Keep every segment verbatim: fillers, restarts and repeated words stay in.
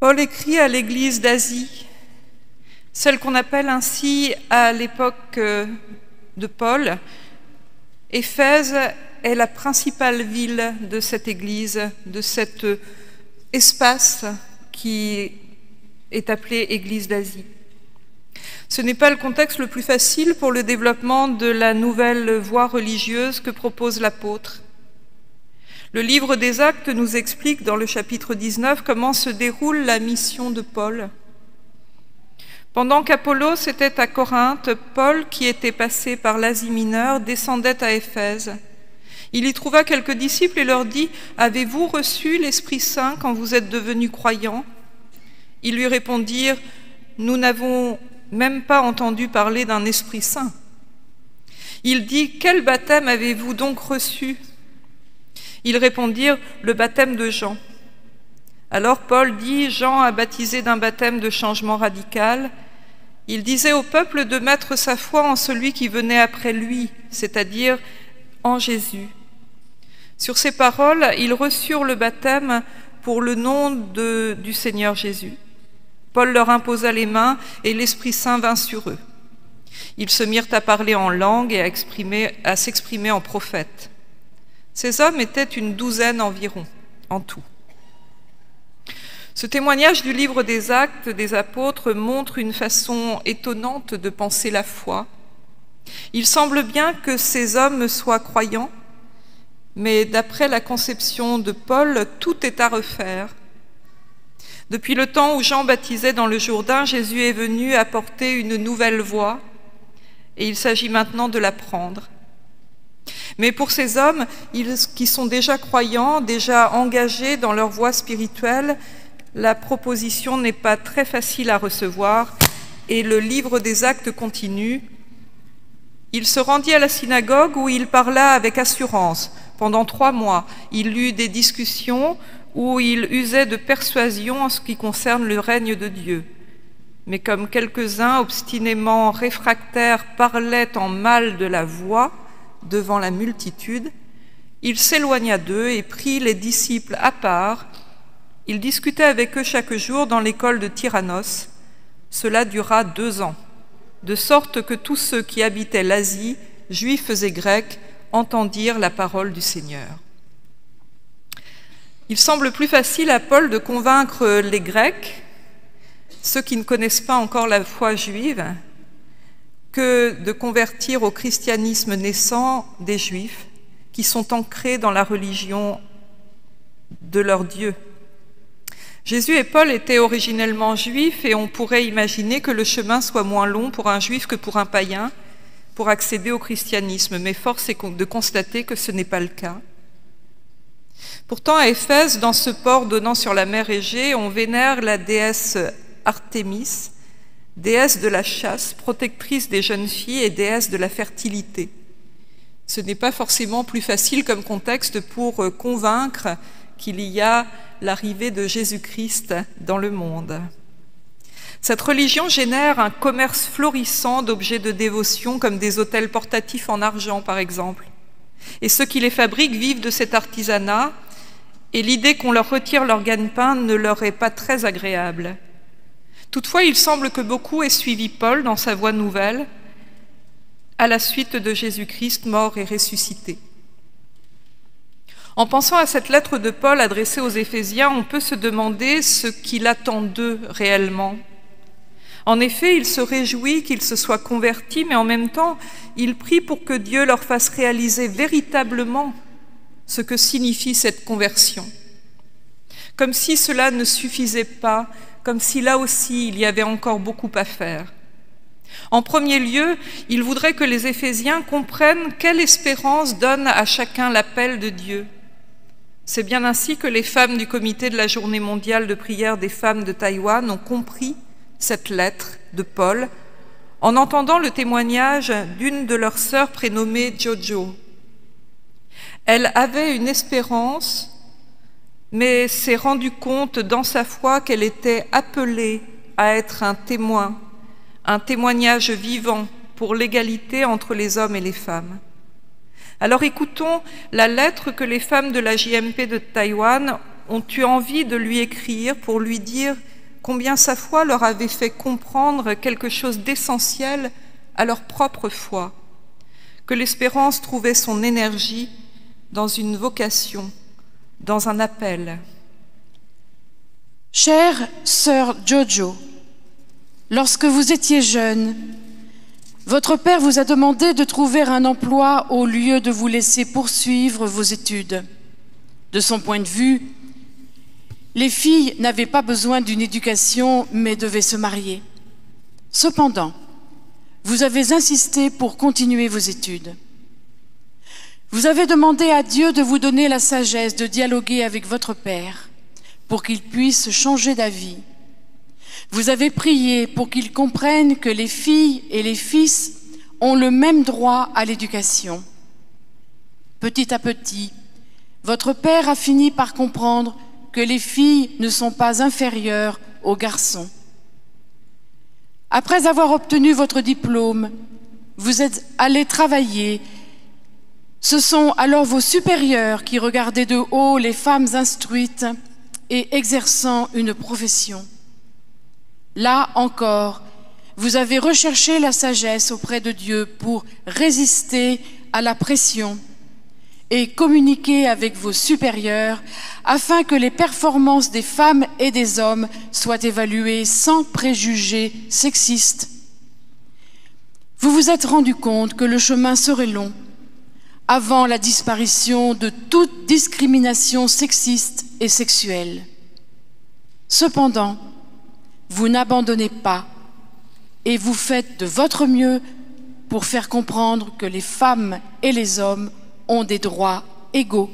Paul écrit à l'église d'Asie, celle qu'on appelle ainsi à l'époque de Paul. Éphèse est la principale ville de cette église, de cet espace qui est appelé Église d'Asie. Ce n'est pas le contexte le plus facile pour le développement de la nouvelle voie religieuse que propose l'apôtre. Le livre des Actes nous explique dans le chapitre dix-neuf comment se déroule la mission de Paul. Pendant qu'Apollos était à Corinthe, Paul, qui était passé par l'Asie mineure, descendait à Éphèse. Il y trouva quelques disciples et leur dit « Avez-vous reçu l'Esprit Saint quand vous êtes devenus croyants ?» Ils lui répondirent « Nous n'avons même pas entendu parler d'un Esprit Saint. » Il dit « Quel baptême avez-vous donc reçu ?» Ils répondirent « Le baptême de Jean. » Alors Paul dit « Jean a baptisé d'un baptême de changement radical. » Il disait au peuple de mettre sa foi en celui qui venait après lui, c'est-à-dire en Jésus. Sur ces paroles, ils reçurent le baptême pour le nom de, du Seigneur Jésus. Paul leur imposa les mains et l'Esprit Saint vint sur eux. Ils se mirent à parler en langue et à, exprimer, à s'exprimer en prophètes. Ces hommes étaient une douzaine environ, en tout. Ce témoignage du livre des Actes des Apôtres montre une façon étonnante de penser la foi. Il semble bien que ces hommes soient croyants, mais d'après la conception de Paul, tout est à refaire. Depuis le temps où Jean baptisait dans le Jourdain, Jésus est venu apporter une nouvelle voie, et il s'agit maintenant de la prendre. Mais pour ces hommes ils, qui sont déjà croyants, déjà engagés dans leur voie spirituelle, la proposition n'est pas très facile à recevoir et le livre des Actes continue. Il se rendit à la synagogue où il parla avec assurance. Pendant trois mois, il eut des discussions où il usait de persuasion en ce qui concerne le règne de Dieu. Mais comme quelques-uns obstinément réfractaires parlaient en mal de la voix devant la multitude, il s'éloigna d'eux et prit les disciples à part. Il discutait avec eux chaque jour dans l'école de Tyrannos. Cela dura deux ans, de sorte que tous ceux qui habitaient l'Asie, juifs et grecs, entendirent la parole du Seigneur. Il semble plus facile à Paul de convaincre les Grecs, ceux qui ne connaissent pas encore la foi juive, que de convertir au christianisme naissant des Juifs qui sont ancrés dans la religion de leur Dieu. Jésus et Paul étaient originellement juifs et on pourrait imaginer que le chemin soit moins long pour un juif que pour un païen pour accéder au christianisme, mais force est de constater que ce n'est pas le cas. Pourtant, à Éphèse, dans ce port donnant sur la mer Égée, on vénère la déesse Artémis, déesse de la chasse, protectrice des jeunes filles et déesse de la fertilité. Ce n'est pas forcément plus facile comme contexte pour convaincre qu'il y a l'arrivée de Jésus-Christ dans le monde. Cette religion génère un commerce florissant d'objets de dévotion comme des autels portatifs en argent par exemple. Et ceux qui les fabriquent vivent de cet artisanat et l'idée qu'on leur retire leur gagne-pain ne leur est pas très agréable. Toutefois, il semble que beaucoup aient suivi Paul dans sa voie nouvelle à la suite de Jésus-Christ mort et ressuscité. En pensant à cette lettre de Paul adressée aux Éphésiens, on peut se demander ce qu'il attend d'eux réellement. En effet, il se réjouit qu'ils se soient convertis, mais en même temps, il prie pour que Dieu leur fasse réaliser véritablement ce que signifie cette conversion. Comme si cela ne suffisait pas, comme si là aussi il y avait encore beaucoup à faire. En premier lieu, il voudrait que les Éphésiens comprennent quelle espérance donne à chacun l'appel de Dieu. C'est bien ainsi que les femmes du comité de la Journée mondiale de prière des femmes de Taïwan ont compris cette lettre de Paul en entendant le témoignage d'une de leurs sœurs prénommée Jojo. Elle avait une espérance, mais s'est rendue compte dans sa foi qu'elle était appelée à être un témoin, un témoignage vivant pour l'égalité entre les hommes et les femmes. Alors écoutons la lettre que les femmes de la J M P de Taïwan ont eu envie de lui écrire pour lui dire combien sa foi leur avait fait comprendre quelque chose d'essentiel à leur propre foi, que l'espérance trouvait son énergie dans une vocation, dans un appel. Chère sœur Jojo, lorsque vous étiez jeune, votre père vous a demandé de trouver un emploi au lieu de vous laisser poursuivre vos études. De son point de vue, les filles n'avaient pas besoin d'une éducation, mais devaient se marier. Cependant, vous avez insisté pour continuer vos études. Vous avez demandé à Dieu de vous donner la sagesse de dialoguer avec votre père pour qu'il puisse changer d'avis. Vous avez prié pour qu'il comprenne que les filles et les fils ont le même droit à l'éducation. Petit à petit, votre père a fini par comprendre que les filles ne sont pas inférieures aux garçons. Après avoir obtenu votre diplôme, vous êtes allé travailler. Ce sont alors vos supérieurs qui regardaient de haut les femmes instruites et exerçant une profession. Là encore, vous avez recherché la sagesse auprès de Dieu pour résister à la pression et communiquer avec vos supérieurs afin que les performances des femmes et des hommes soient évaluées sans préjugés sexistes. Vous vous êtes rendu compte que le chemin serait long avant la disparition de toute discrimination sexiste et sexuelle. Cependant, vous n'abandonnez pas et vous faites de votre mieux pour faire comprendre que les femmes et les hommes ont des droits égaux.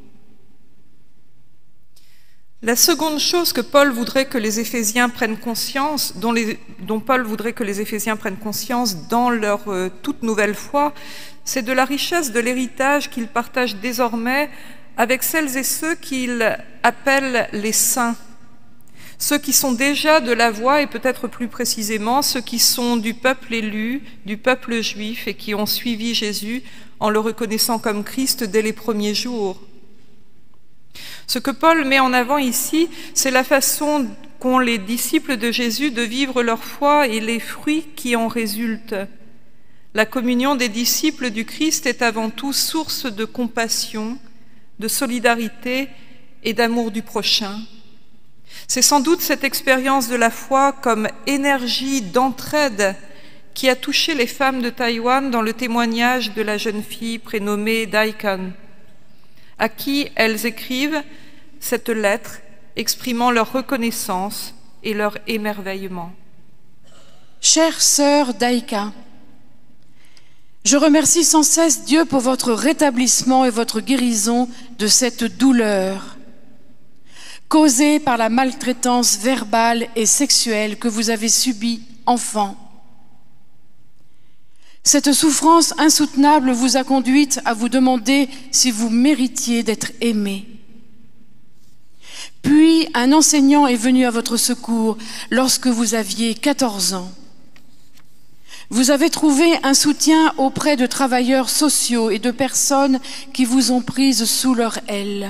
La seconde chose que Paul voudrait que les Éphésiens prennent conscience, dont, les, dont Paul voudrait que les Éphésiens prennent conscience dans leur euh, toute nouvelle foi, c'est de la richesse de l'héritage qu'ils partagent désormais avec celles et ceux qu'il appelle les saints. Ceux qui sont déjà de la voie, et peut-être plus précisément ceux qui sont du peuple élu, du peuple juif, et qui ont suivi Jésus en le reconnaissant comme Christ dès les premiers jours. Ce que Paul met en avant ici, c'est la façon qu'ont les disciples de Jésus de vivre leur foi et les fruits qui en résultent. La communion des disciples du Christ est avant tout source de compassion, de solidarité et d'amour du prochain. C'est sans doute cette expérience de la foi comme énergie d'entraide qui a touché les femmes de Taïwan dans le témoignage de la jeune fille prénommée Daikan, à qui elles écrivent cette lettre exprimant leur reconnaissance et leur émerveillement. Chère sœur Daika, je remercie sans cesse Dieu pour votre rétablissement et votre guérison de cette douleur causée par la maltraitance verbale et sexuelle que vous avez subie enfant. Cette souffrance insoutenable vous a conduite à vous demander si vous méritiez d'être aimé. Puis un enseignant est venu à votre secours lorsque vous aviez quatorze ans. Vous avez trouvé un soutien auprès de travailleurs sociaux et de personnes qui vous ont prise sous leur aile.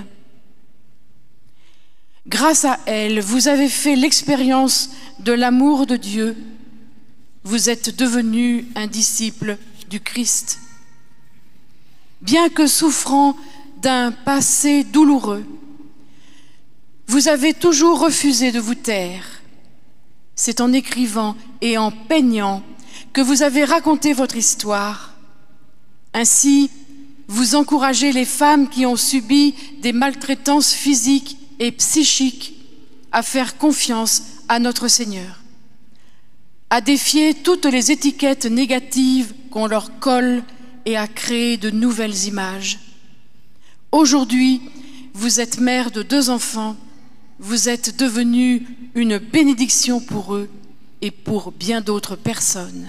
Grâce à elles, vous avez fait l'expérience de l'amour de Dieu. Vous êtes devenu un disciple du Christ. Bien que souffrant d'un passé douloureux, vous avez toujours refusé de vous taire. C'est en écrivant et en peignant que vous avez raconté votre histoire. Ainsi, vous encouragez les femmes qui ont subi des maltraitances physiques et psychiques à faire confiance à notre Seigneur, à défier toutes les étiquettes négatives qu'on leur colle et à créer de nouvelles images. Aujourd'hui, vous êtes mère de deux enfants, vous êtes devenue une bénédiction pour eux et pour bien d'autres personnes.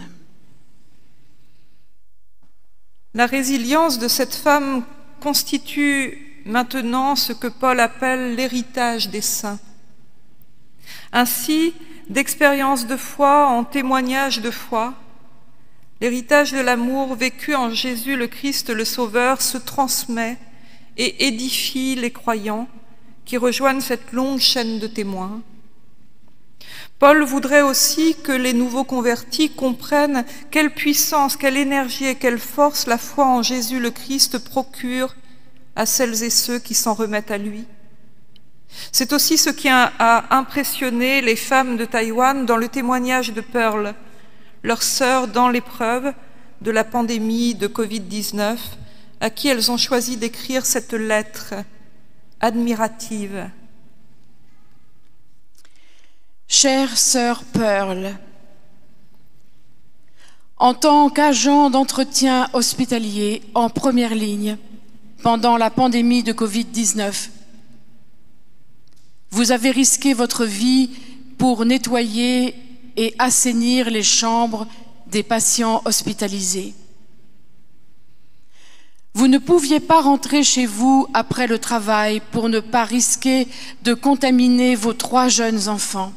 La résilience de cette femme constitue maintenant ce que Paul appelle l'héritage des saints. Ainsi, d'expérience de foi en témoignage de foi, l'héritage de l'amour vécu en Jésus le Christ le Sauveur se transmet et édifie les croyants qui rejoignent cette longue chaîne de témoins. Paul voudrait aussi que les nouveaux convertis comprennent quelle puissance, quelle énergie et quelle force la foi en Jésus le Christ procure à celles et ceux qui s'en remettent à lui. C'est aussi ce qui a impressionné les femmes de Taïwan dans le témoignage de Pearl, leur sœur dans l'épreuve de la pandémie de covid dix-neuf, à qui elles ont choisi d'écrire cette lettre admirative. Chère sœur Pearl, en tant qu'agent d'entretien hospitalier en première ligne pendant la pandémie de covid dix-neuf, vous avez risqué votre vie pour nettoyer et assainir les chambres des patients hospitalisés. Vous ne pouviez pas rentrer chez vous après le travail pour ne pas risquer de contaminer vos trois jeunes enfants.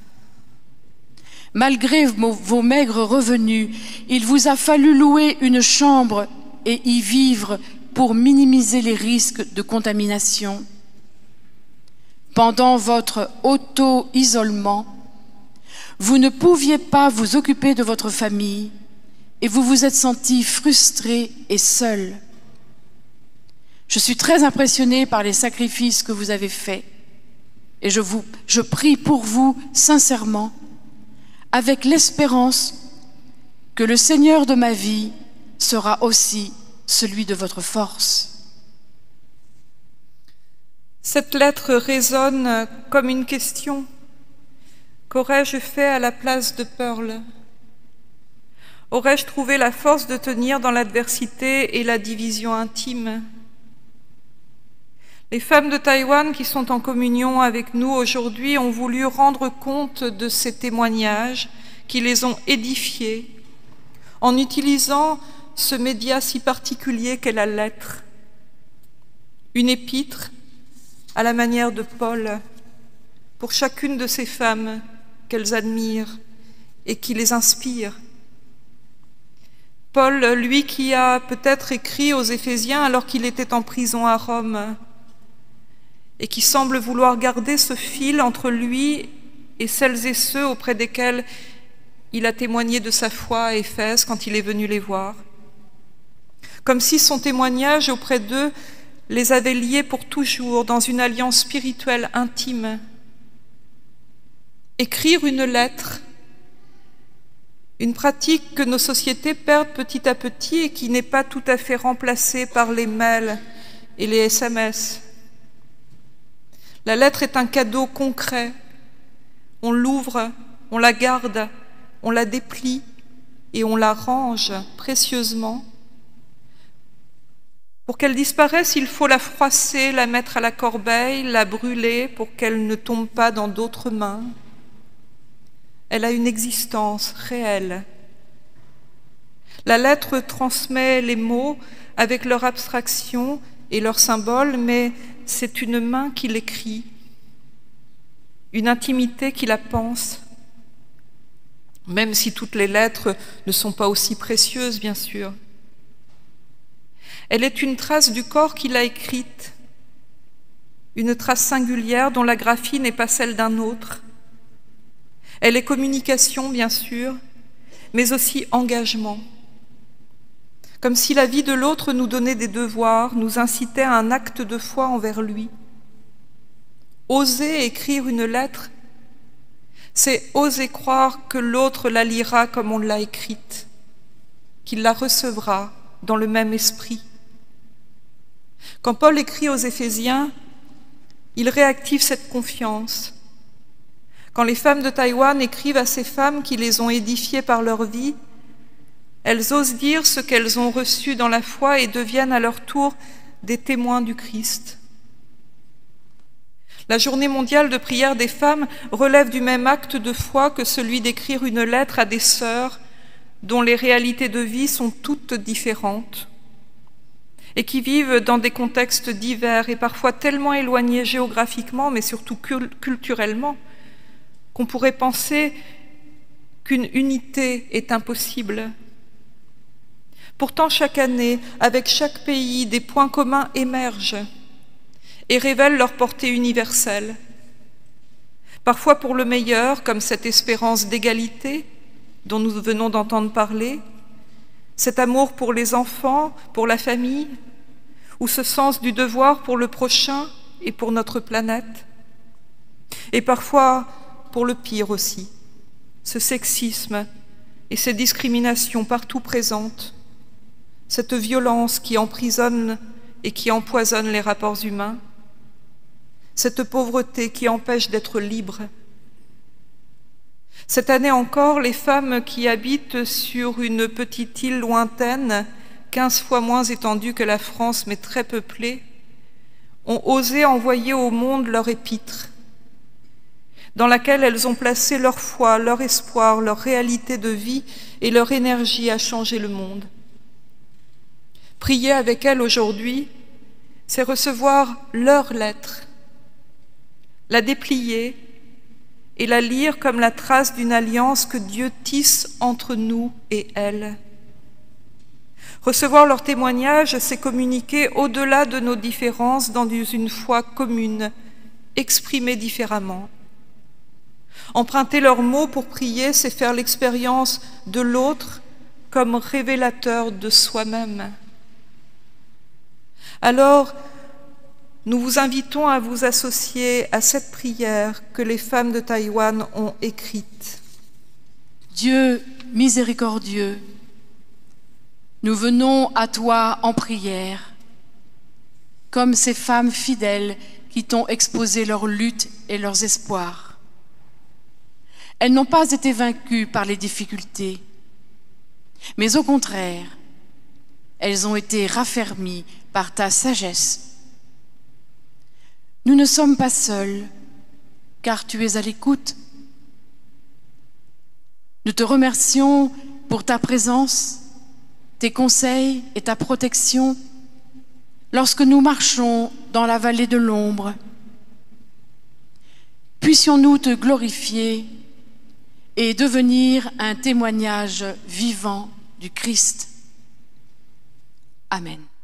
Malgré vos maigres revenus, il vous a fallu louer une chambre et y vivre pour minimiser les risques de contamination. Pendant votre auto-isolement, vous ne pouviez pas vous occuper de votre famille et vous vous êtes senti frustré et seul. Je suis très impressionnée par les sacrifices que vous avez faits et je, vous, je prie pour vous sincèrement, avec l'espérance que le Seigneur de ma vie sera aussi celui de votre force. Cette lettre résonne comme une question. Qu'aurais-je fait à la place de Pearl? Aurais-je trouvé la force de tenir dans l'adversité et la division intime? Les femmes de Taïwan qui sont en communion avec nous aujourd'hui ont voulu rendre compte de ces témoignages qui les ont édifiées en utilisant ce média si particulier qu'est la lettre. Une épître à la manière de Paul pour chacune de ces femmes qu'elles admirent et qui les inspirent. Paul, lui qui a peut-être écrit aux Éphésiens alors qu'il était en prison à Rome et qui semble vouloir garder ce fil entre lui et celles et ceux auprès desquels il a témoigné de sa foi à Éphèse quand il est venu les voir. Comme si son témoignage auprès d'eux les avait liés pour toujours dans une alliance spirituelle intime. Écrire une lettre, une pratique que nos sociétés perdent petit à petit et qui n'est pas tout à fait remplacée par les mails et les S M S. La lettre est un cadeau concret. On l'ouvre, on la garde, on la déplie et on la range précieusement. Pour qu'elle disparaisse, il faut la froisser, la mettre à la corbeille, la brûler pour qu'elle ne tombe pas dans d'autres mains. Elle a une existence réelle. La lettre transmet les mots avec leur abstraction et leurs symboles, mais c'est une main qui l'écrit, une intimité qui la pense, même si toutes les lettres ne sont pas aussi précieuses, bien sûr. Elle est une trace du corps qui l'a écrite, une trace singulière dont la graphie n'est pas celle d'un autre. Elle est communication, bien sûr, mais aussi engagement. Comme si la vie de l'autre nous donnait des devoirs, nous incitait à un acte de foi envers lui. Oser écrire une lettre, c'est oser croire que l'autre la lira comme on l'a écrite, qu'il la recevra dans le même esprit. Quand Paul écrit aux Éphésiens, il réactive cette confiance. Quand les femmes de Taïwan écrivent à ces femmes qui les ont édifiées par leur vie, elles osent dire ce qu'elles ont reçu dans la foi et deviennent à leur tour des témoins du Christ. La journée mondiale de prière des femmes relève du même acte de foi que celui d'écrire une lettre à des sœurs dont les réalités de vie sont toutes différentes et qui vivent dans des contextes divers et parfois tellement éloignés géographiquement, mais surtout culturellement, qu'on pourrait penser qu'une unité est impossible. Pourtant, chaque année, avec chaque pays, des points communs émergent et révèlent leur portée universelle. parfois pour le meilleur, comme cette espérance d'égalité dont nous venons d'entendre parler, cet amour pour les enfants, pour la famille, ou ce sens du devoir pour le prochain et pour notre planète. Et parfois pour le pire aussi, ce sexisme et ces discriminations partout présentes, cette violence qui emprisonne et qui empoisonne les rapports humains, cette pauvreté qui empêche d'être libre. Cette année encore, les femmes qui habitent sur une petite île lointaine, quinze fois moins étendue que la France, mais très peuplée, ont osé envoyer au monde leur épître, dans laquelle elles ont placé leur foi, leur espoir, leur réalité de vie et leur énergie à changer le monde. Prier avec elles aujourd'hui, c'est recevoir leur lettre, la déplier et la lire comme la trace d'une alliance que Dieu tisse entre nous et elles. Recevoir leur témoignage, c'est communiquer au-delà de nos différences dans une foi commune, exprimée différemment. Emprunter leurs mots pour prier, c'est faire l'expérience de l'autre comme révélateur de soi-même. Alors, nous vous invitons à vous associer à cette prière que les femmes de Taïwan ont écrite. Dieu miséricordieux, nous venons à toi en prière, comme ces femmes fidèles qui t'ont exposé leurs luttes et leurs espoirs. Elles n'ont pas été vaincues par les difficultés, mais au contraire, elles ont été raffermies par ta sagesse. Nous ne sommes pas seuls, car tu es à l'écoute. Nous te remercions pour ta présence, tes conseils et ta protection lorsque nous marchons dans la vallée de l'ombre. Puissions-nous te glorifier et devenir un témoignage vivant du Christ. Amen.